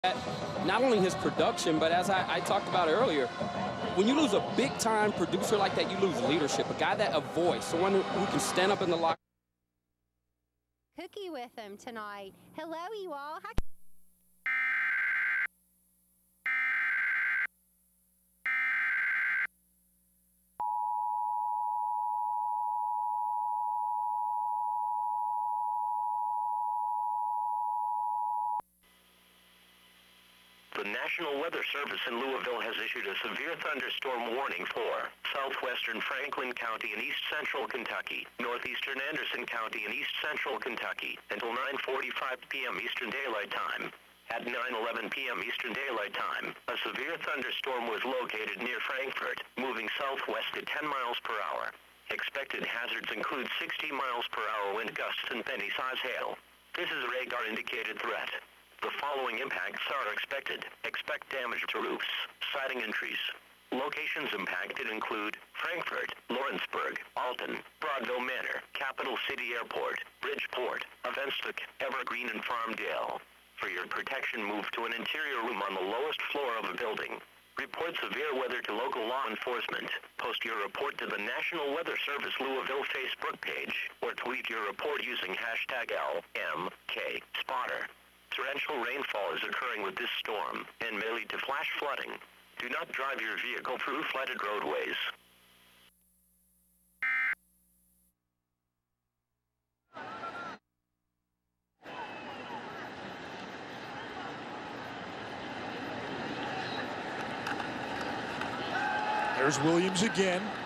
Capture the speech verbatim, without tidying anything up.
Not only his production, but as I, I talked about earlier, when you lose a big-time producer like that, you lose leadership, a guy that a voice, someone who, who can stand up in the locker. Cookie with him tonight. Hello, you all. How The National Weather Service in Louisville has issued a severe thunderstorm warning for southwestern Franklin County and east central Kentucky, northeastern Anderson County and east central Kentucky until nine forty-five p m Eastern Daylight Time. At nine eleven p m Eastern Daylight Time, a severe thunderstorm was located near Frankfort, moving southwest at ten miles per hour. Expected hazards include sixty miles per hour wind gusts and penny-size hail. This is a radar-indicated threat. The following impacts are expected. Expect damage to roofs, siding and trees. Locations impacted include Frankfort, Lawrenceburg, Alton, Broadville Manor, Capital City Airport, Bridgeport, Avenstok, Evergreen, and Farmdale. For your protection, move to an interior room on the lowest floor of a building. Report severe weather to local law enforcement. Post your report to the National Weather Service Louisville Facebook page, or tweet your report using hashtag L M K Spotter. Torrential rainfall is occurring with this storm and may lead to flash flooding. Do not drive your vehicle through flooded roadways. There's Williams again.